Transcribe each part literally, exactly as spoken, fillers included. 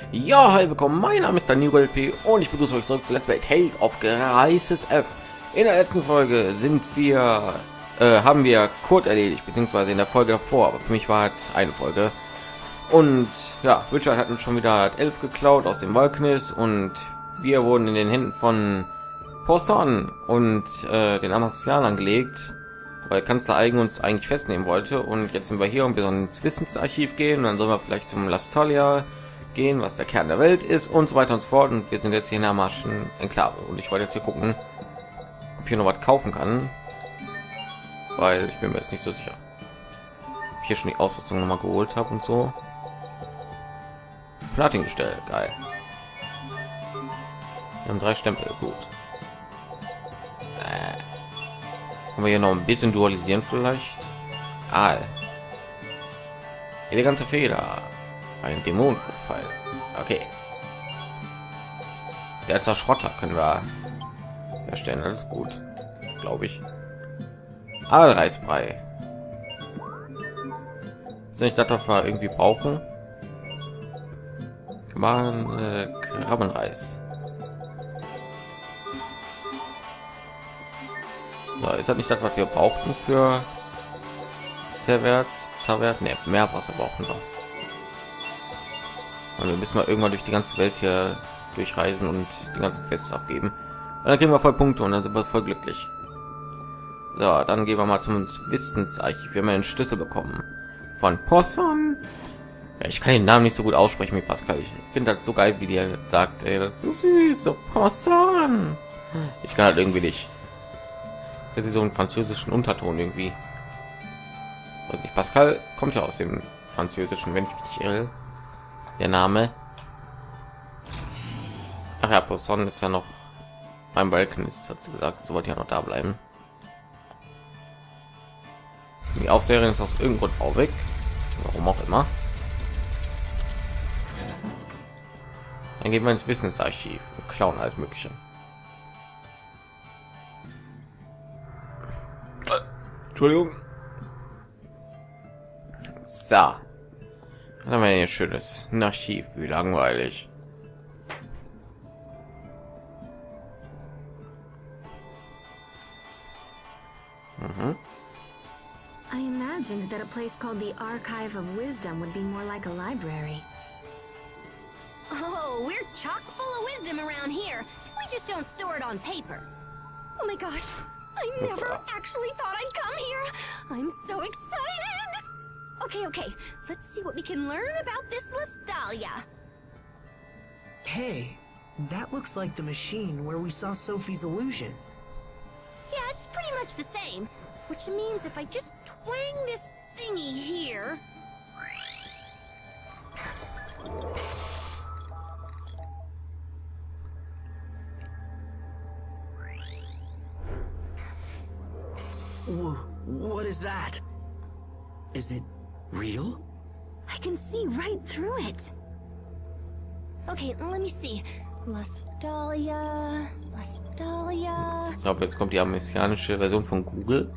Ja, hi, willkommen. Mein Name ist Daniel L P und ich begrüße euch zurück zu Let's Play Tales of Crisis F. In der letzten Folge sind wir, äh, haben wir Kurt erledigt, beziehungsweise in der Folge davor, aber für mich war es eine Folge. Und ja, Richard hat uns schon wieder elf geklaut aus dem Wildnis und wir wurden in den Händen von Poisson und äh, den Amazonern gelegt, weil Kanzler Eigen uns eigentlich festnehmen wollte. Und jetzt sind wir hier und wir sollen ins Wissensarchiv gehen und dann sollen wir vielleicht zum Lastalia gehen, was der Kern der Welt ist und so weiter und so fort. Und wir sind jetzt hier in der Marschen Enklave und ich wollte jetzt hier gucken, ob ich hier noch was kaufen kann, weil ich bin mir jetzt nicht so sicher, ob ich hier schon die Ausrüstung noch mal geholt habe und so. Platin-Gestell, geil. Wir haben drei Stempel, gut. Äh. Können wir hier noch ein bisschen dualisieren vielleicht? Ah. Elegante Feder. Ein Dämonenfall. Okay. Der ist der Schrotter, können wir erstellen. Alles gut, glaube ich. Aalreisbrei. Ist nicht das, was wir irgendwie brauchen? Man äh, Krabbenreis. So, ist das nicht das, was wir brauchten für Zerwert? Zerwert? Ne, mehr Wasser brauchen wir. Und wir müssen mal irgendwann durch die ganze Welt hier durchreisen und die ganzen Quests abgeben. Und dann kriegen wir voll Punkte und dann sind wir voll glücklich. So, dann gehen wir mal zum Wissensarchiv. Wir haben einen Schlüssel bekommen von Poisson. Ja, ich kann den Namen nicht so gut aussprechen wie Pascal. Ich finde das so geil, wie der sagt, ey, das ist so süß, so Poisson. Ich kann halt irgendwie nicht. Das ist so einen französischen Unterton irgendwie. Und nicht Pascal kommt ja aus dem Französischen, wenn ich mich nicht irre. Der Name. Ach ja, Poisson ist ja noch beim Balken, ist hat sie gesagt, so wollte ja noch da bleiben. Die Aufseherin ist aus irgendeinem Grund auch weg, warum auch immer. Dann gehen wir ins Wissensarchiv und klauen alles Mögliche. Entschuldigung. So. Dann haben wir hier schönes Archiv, wie langweilig. Mhm. I imagined that a place called the Archive of Wisdom would be more like a library. Oh, we're chock full of wisdom around here. We just don't store it on paper. Oh my gosh, I never actually thought I'd come here. I'm so excited. Okay, okay, let's see what we can learn about this Lastalia. Hey, that looks like the machine where we saw Sophie's illusion. Yeah, it's pretty much the same, which means if I just twang this thingy here... Wh- What is that? Is it real? I can see right through it. Okay, let me see. Lastalia, Lastalia... Ich glaube, jetzt kommt die amerikanische Version von Google.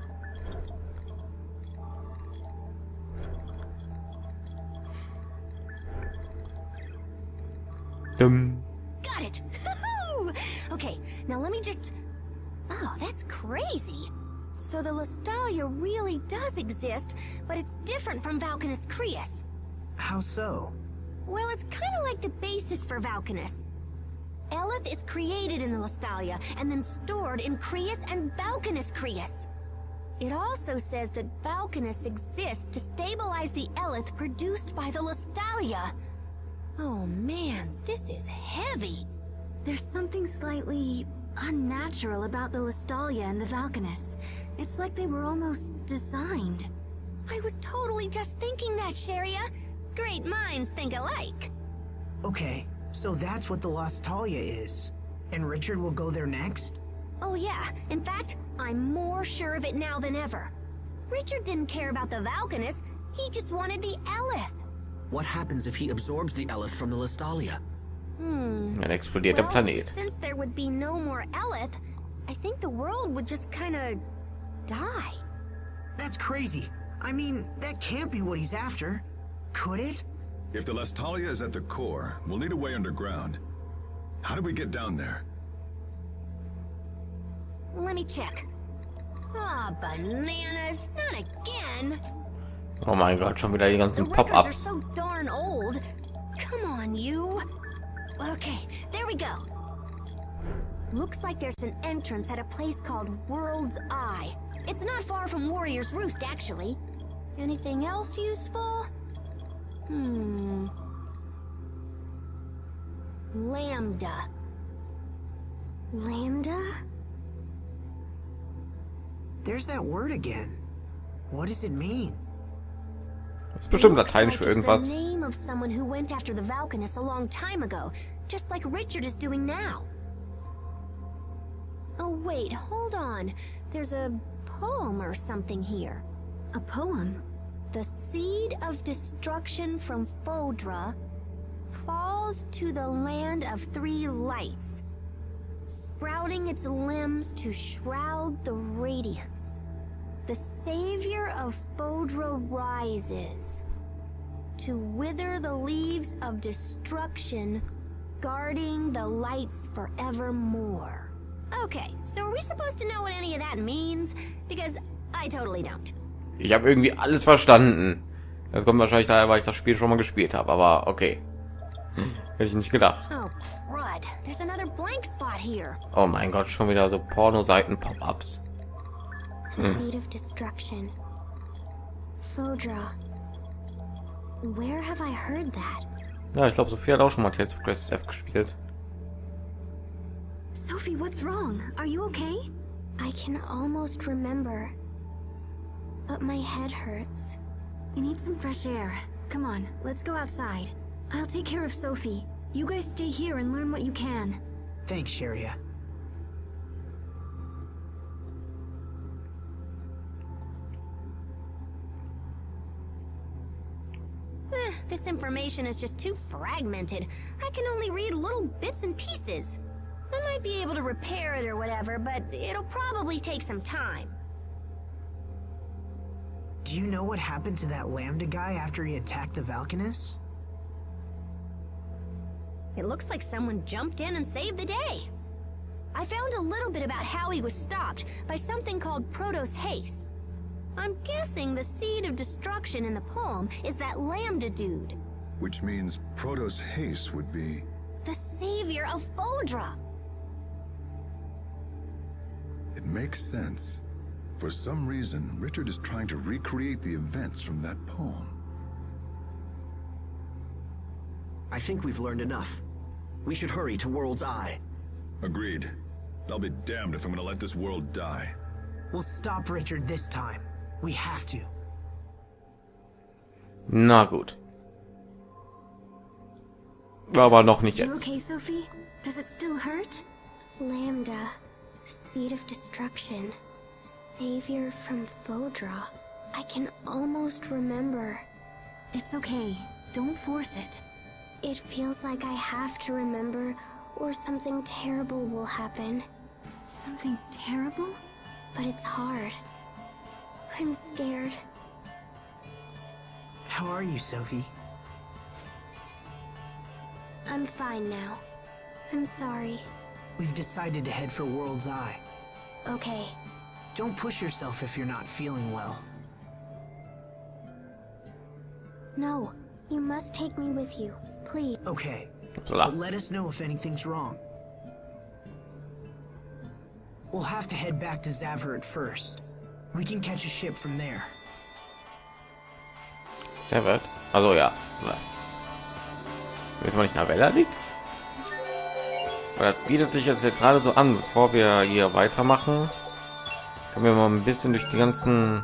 Um. Got it. Okay, now let me just... Oh, that's crazy. So the Lastalia really does exist, but it's different from Valkanus Creus. How so? Well, it's kind of like the basis for Valkanus. Eleth is created in the Lastalia and then stored in Creus and Valkanus Creus. It also says that Valkanus exists to stabilize the Eleth produced by the Lastalia. Oh man, this is heavy. There's something slightly unnatural about the Lastalia and the Valkanus. It's like they were almost designed. I was totally just thinking that, Sharia. Great minds think alike. Okay, so that's what the Lastalia is. And Richard will go there next? Oh yeah, in fact, I'm more sure of it now than ever. Richard didn't care about the Valkanus, he just wanted the Eleth. What happens if he absorbs the Eleth from the Lastalia? Hmm. Dann explodiert der Well, Planet. since there would be no more Eleth, I think the world would just kind of die. That's crazy. I mean, that can't be what he's after. Could it? If the Lestalia is at the core, we'll need a way underground. How do we get down there? Let me check. Ah, bananas. Not again. Oh mein Gott, schon wieder die The ganzen records are Pop-ups. so darn old. Come on, you. Okay, there we go. Looks like there's an entrance at a place called World's Eye. It's not far from Warrior's Roost, actually. Anything else useful? Hmm. Lambda. Lambda? There's that word again. What does it mean? Das ist bestimmt Looks lateinisch für like it's irgendwas. the name of someone who went after the Valkanus a long time ago, just like Richard is doing now. Oh wait, hold on. There's a poem or something here. A poem? The seed of destruction from Fodra falls to the land of three lights, sprouting its limbs to shroud the radiance. The savior of Fodra rises to wither the leaves of destruction, guarding the lights forevermore. Okay, so are we supposed to know what any of that means? Because I totally don't. Ich habe irgendwie alles verstanden. Das kommt wahrscheinlich daher, weil ich das Spiel schon mal gespielt habe, aber okay. Hätte ich nicht gedacht. Oh, crud. There's another blank spot here. Oh mein Gott, schon wieder so Porno-Seiten-Pop-ups. Seed of destruction. Fodra. Where have I heard that? Ja, ich glaube, Sophie hat auch schon mal Tales of Graces F gespielt. Sophie, what's wrong? Are you okay? I can almost remember, but my head hurts. You need some fresh air. Come on, let's go outside. I'll take care of Sophie. You guys stay here and learn what you can. Thanks, Sharia. Eh, this information is just too fragmented. I can only read little bits and pieces. I might be able to repair it or whatever, but it'll probably take some time. Do you know what happened to that Lambda guy after he attacked the Valkanus? It looks like someone jumped in and saved the day. I found a little bit about how he was stopped by something called Protos Haste. I'm guessing the seed of destruction in the poem is that Lambda dude. Which means Protos Haste would be... The savior of Fodra. It makes sense. For some reason, Richard is trying to recreate the events from that poem. I think we've learned enough. We should hurry to World's Eye. Agreed. I'll be damned if I'm gonna let this world die. We'll stop Richard this time. We have to. Na gut. Aber noch nicht You jetzt. okay, Sophie? Does it still hurt? Lambda, seed of destruction, savior from Fodra. I can almost remember. It's okay. Don't force it. It feels like I have to remember, or something terrible will happen. Something terrible? But it's hard. I'm scared. How are you, Sophie? I'm fine now. I'm sorry. We've decided to head for World's Eye. Okay. Don't push yourself if you're not feeling well. No, you must take me with you, please. Okay. Upsala. But let us know if anything's wrong. We'll have to head back to Zaveret first. We can catch a ship from there. Sehr weit. Also ja. Wissen wir nicht, nach Vella liegt? Das bietet sich jetzt gerade so an, bevor wir hier weitermachen. Können wir mal ein bisschen durch die ganzen...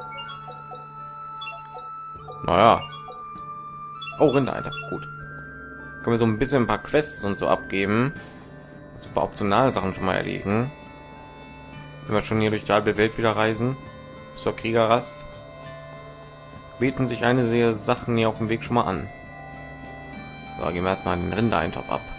Naja. Oh, Rinder, Alter. Gut. Können wir so ein bisschen ein paar Quests und so abgeben. So ein paar optionale Sachen schon mal erledigen. Wenn wir schon hier durch die halbe Welt wieder reisen. Zur Kriegerrast. Bieten sich einige Sachen hier auf dem Weg schon mal an. So, gehen wir erstmal den Rindereintopf ab.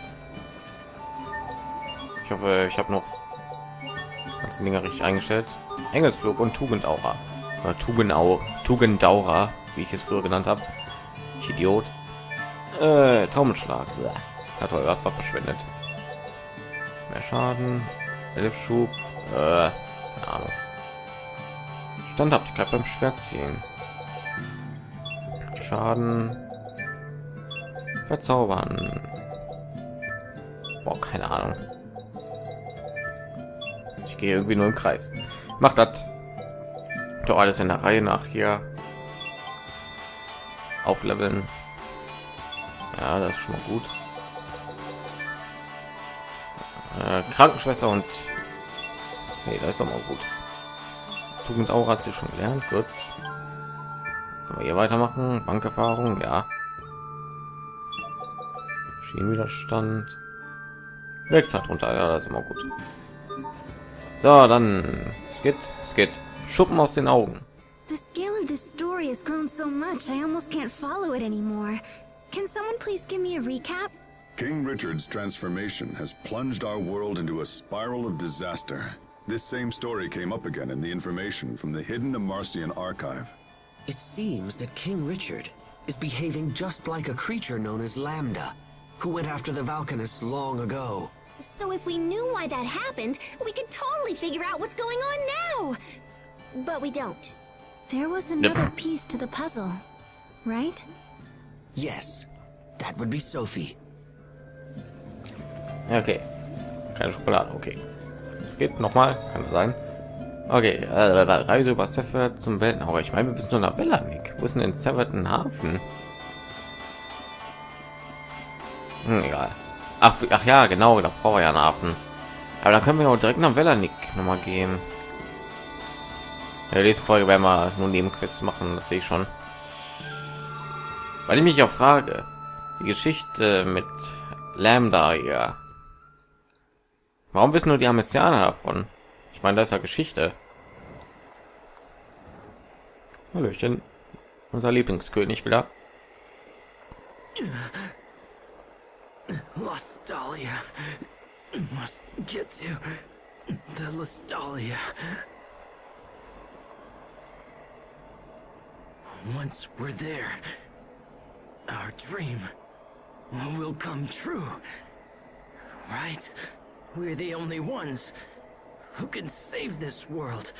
Ich hoffe, ich habe noch ganzen Dinge richtig eingestellt. Engelsflug und Tugendaura. Oder Tugendau, Tugendaurer, wie ich es früher genannt habe. Ich Idiot. Äh, Taumenschlag. Hat wohl Waffe verschwendet. Mehr Schaden. elf Schub. Äh, keine Ahnung. Standhaftigkeit beim Schwertziehen. Schaden. Verzaubern. Boah, keine Ahnung. Ich gehe irgendwie nur im Kreis. Macht das. Doch alles in der Reihe nach hier. Aufleveln. Ja, das ist schon mal gut. Äh, Krankenschwester und nee, das ist doch mal gut. Tugend Aura hat sie schon gelernt. Gut. Können wir hier weitermachen? Bankerfahrung, ja. Schienenwiderstand. Wächst hat runter, ja, das ist immer gut. So, dann Skit, Skit. Schuppen aus den Augen. The scale of this story has grown so much, I almost can't follow it anymore. Can someone please give me a recap? King Richard's transformation has plunged our world into a spiral of disaster. This same story came up again in the information from the hidden Amarcian archive. It seems that King Richard is behaving just like a creature known as Lambda, who went after the Valkanists long ago. So if we knew why that happened, we could totally figure out what's going on now. But we don't. There was another piece to the puzzle, right? Yes, that would be Sophie. Okay, keine Schokolade. Okay, es geht noch mal, kann das sein. Okay, äh, Reise über Sephert zum Welten. Aber ich meine, wir müssen nur nach Belanik. Wo ist denn in Sephert ein Hafen? Hm, egal. Ach, ach ja, genau, da brauchen wir ja einen Hafen. Aber dann können wir auch direkt nach Belanik noch mal gehen. Ja, diese Folge werden wir nur Nebenquests machen, das sehe ich schon. Weil ich mich auch frage, die Geschichte mit Lambda hier. Warum wissen nur die Amarcianer davon? Ich meine, das ist ja Geschichte. Hallöchen, unser Lieblingskönig wieder. Lestalia must get to the Lestalia. Once we're there, our dream will come true. Right? We're the only ones who can save this world.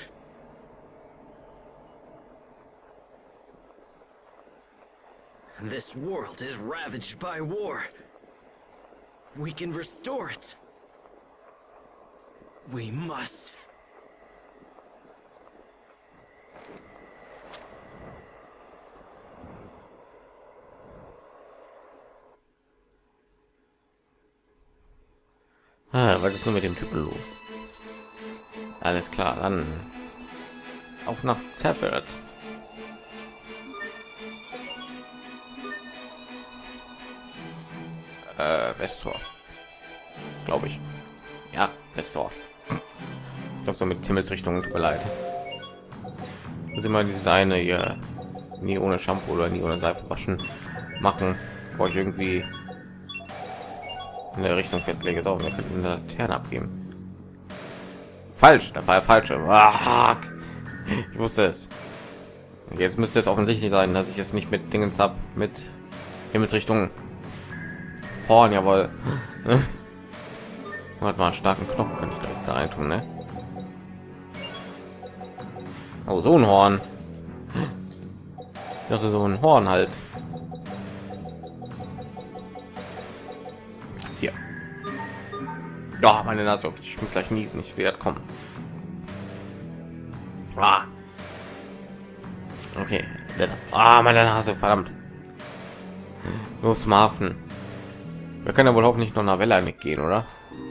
This world is ravaged by war. We can restore it. We must. Ah, was ist nur mit dem Typen los? Alles klar, dann auf nach Sephert. Äh, Westtor, glaube ich. Ja, Westtor. Ich glaube so mit Himmelsrichtung, tut mir leid. Das ist immer dieses eine hier, nie ohne Shampoo oder nie ohne Seife waschen machen, bevor ich irgendwie in der Richtung festlege. So, wir könnten eine Laterne abgeben. Falsch, da war ja falsche. Ich wusste es. Jetzt müsste es offensichtlich sein, dass ich es nicht mit Dingens ab, mit Himmelsrichtung Horn, jawohl. Warte mal, starken Knochen könnte ich da jetzt da rein tun, ne? Oh, so ein Horn. Das ist so ein Horn halt. Hier. Ja, meine Nase. Ich muss gleich niesen. Ich sehe das kommen. Ah. Okay. Ah, meine Nase, verdammt. Los zum Hafen. Wir können ja wohl hoffentlich noch nach Belanik gehen, oder?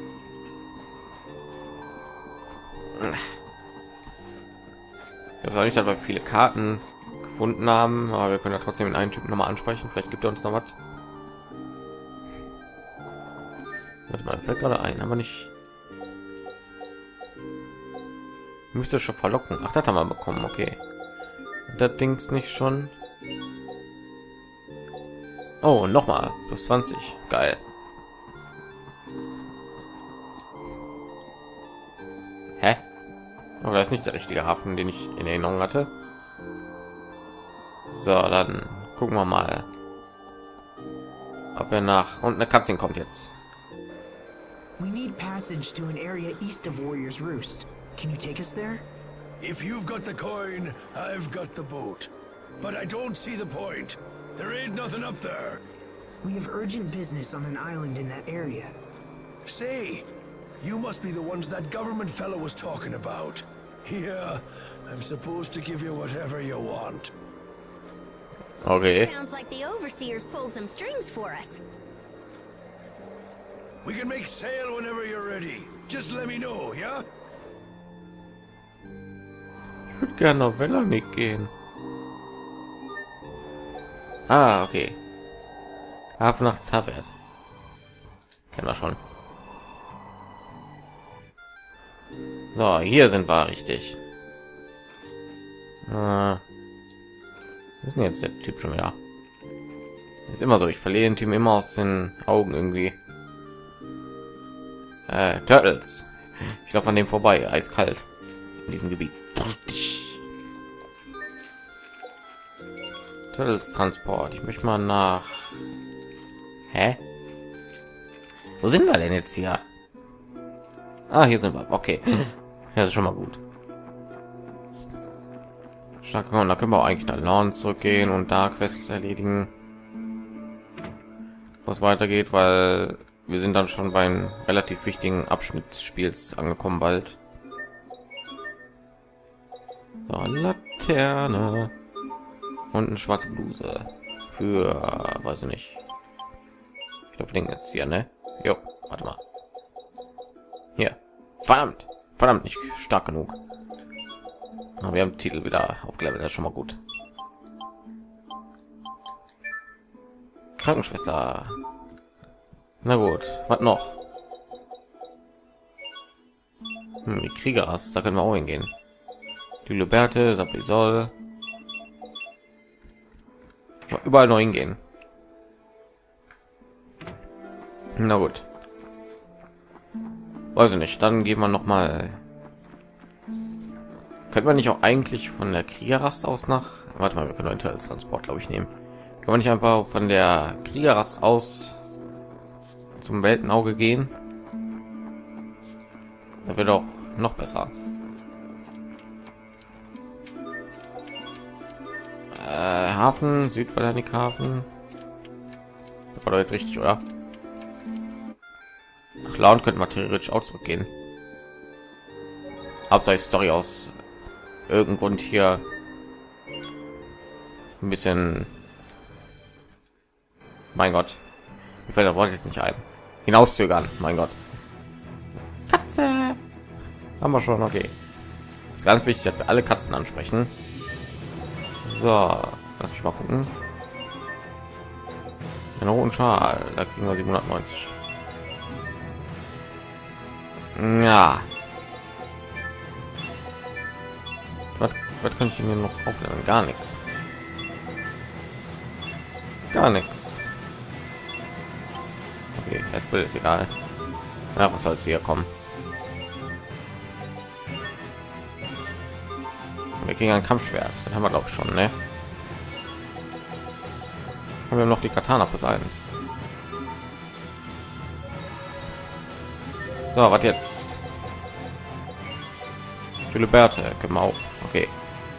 Ich weiß nicht, dass wir viele Karten gefunden haben, aber wir können ja trotzdem den einen Typen noch mal ansprechen. Vielleicht gibt er uns noch was. Warte mal, fällt gerade ein, aber nicht. Müsste schon verlocken. Ach, das haben wir bekommen, okay. Das Dings nicht schon. Oh, noch mal plus zwanzig, geil. Hä? Aber das ist nicht der richtige Hafen, den ich in Erinnerung hatte. So, dann gucken wir mal. ob wir nach und eine Cutscene kommt jetzt. We need passage to an area east of Warrior's Roost. Can you take us there? If you've got the coin, I've got the boat. But I don't see the point. There ain't nothing up there. We have urgent business on an island in that area. Say, you must be the ones that government fellow was talking about. Yeah, I'm supposed to give you whatever you want. Okay. Sounds like the overseers pulled some strings for us. We can make sail whenever you're ready. Just let me know, yeah? Ich würde gerne auf Velonik gehen. Ah, okay. Hafen nach Zavert. Kennen wir schon. So, hier sind wir richtig. Äh, was ist denn jetzt der Typ schon wieder? Ist immer so, ich verliere den Typ immer aus den Augen irgendwie. Äh, Turtles. Ich laufe an dem vorbei, eiskalt in diesem Gebiet. Turtles Transport. Ich möchte mal nach. Hä? Wo sind wir denn jetzt hier? Ah, hier sind wir. Okay, das ist schon mal gut. Stark, und da können wir auch eigentlich nach Lawn zurückgehen und da Quests erledigen, was weitergeht, weil wir sind dann schon beim relativ wichtigen Abschnitt des Spiels angekommen bald. So, Laterne und eine schwarze Bluse für, weiß ich nicht. Ich glaube, Link jetzt hier, ne? Jo, warte mal. Hier, verdammt, verdammt, nicht stark genug. Aber wir haben den Titel wieder aufgelevelt, das ist schon mal gut. Krankenschwester. Na gut, was noch? Hm, die Kriegerast, da können wir auch hingehen. Die Luberte, Saprisol. Überall noch hingehen. Na gut. Weiß ich nicht, dann gehen wir noch mal. Könnte man nicht auch eigentlich von der Kriegerast aus nach, warte mal, wir können einen als Transport, glaube ich, nehmen. Kann man nicht einfach von der Kriegerast aus zum Weltenauge gehen? Das wäre doch noch besser. Äh, Hafen, Südvalhanik-Hafen. Das war doch jetzt richtig, oder? Ach, Laut könnten wir theoretisch auch zurückgehen. Hauptsache Story aus irgendeinem Grund hier ein bisschen. Mein Gott, ich fällt das Wort jetzt nicht ein. Hinauszögern, mein Gott. Katze. Haben wir schon, okay. Ist ganz wichtig, dass wir alle Katzen ansprechen. So, lass mich mal gucken. Einen roten Schal, da kriegen wir siebenhundertneunzig. Ja. Was, was kann ich denn noch aufnehmen? Gar nichts. Gar nichts. Okay, das Bild ist egal. Ja, was soll es hier kommen? Wir kriegen ein Kampfschwert. Das haben wir glaube ich schon, ne? Haben wir noch die Katana plus eins. So, was jetzt? Philiberte können wir auch. Okay.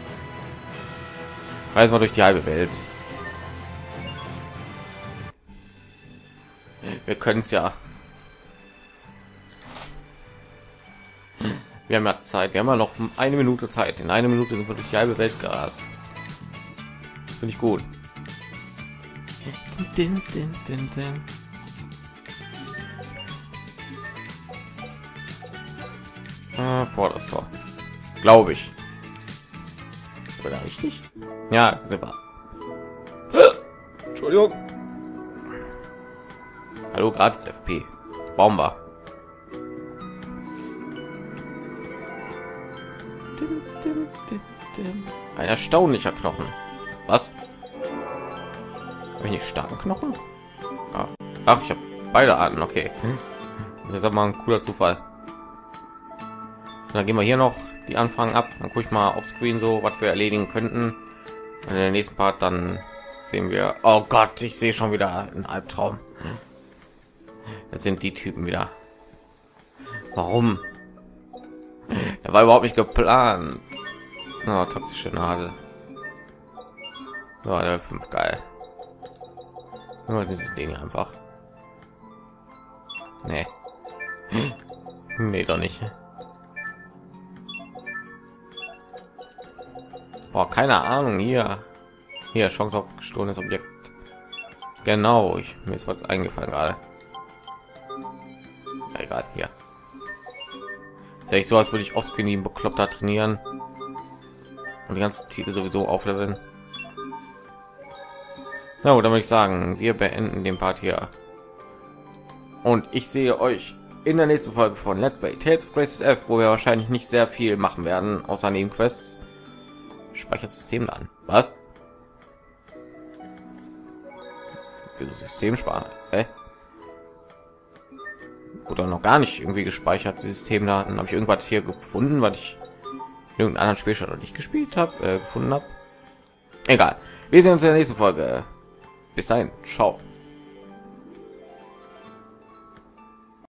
Reisen wir durch die halbe Welt. Wir können es ja. Wir haben ja Zeit. Wir haben ja noch eine Minute Zeit. In einer Minute sind wir durch die halbe Welt gerast. Finde ich gut. Din, din, din, din. Ah, vor das Tor. Glaube ich. Oder richtig? Ja, sind wir. Entschuldigung. Hallo, gratis F P. Bomber. Ein erstaunlicher Knochen. Was? Habe ich nicht starken Knochen? Ah. Ach, ich habe beide Arten. Okay. Das ist aber mal ein cooler Zufall. Dann gehen wir hier noch die Anfragen ab. Dann gucke ich mal auf Screen so, was wir erledigen könnten. Und in der nächsten Part dann sehen wir. Oh Gott, ich sehe schon wieder einen Albtraum. Das sind die Typen wieder. Warum? Der war überhaupt nicht geplant. Oh, toxische Nadel. So, der fünf geil. Nur dieses Ding einfach. Nee. Nee, doch nicht. Boah, keine Ahnung, hier. Hier, Chance auf gestohlenes Objekt. Genau, ich, mir ist was eingefallen gerade. Ja, egal, hier. Ist echt so, als würde ich offscreen bekloppter trainieren. Und die ganzen Titel sowieso aufleveln. Na gut, dann würde ich sagen, wir beenden den Part hier. Und ich sehe euch in der nächsten Folge von Let's Play Tales of Graces F, wo wir wahrscheinlich nicht sehr viel machen werden, außer Nebenquests. Speichersystem dann. Was? Für das System sparen. Okay. Oder noch gar nicht irgendwie gespeichert. Systemdaten habe ich irgendwas hier gefunden, was ich in irgendeinem anderen Spiel schon noch nicht gespielt habe, äh, gefunden habe. Egal. Wir sehen uns in der nächsten Folge. Bis dahin. Ciao.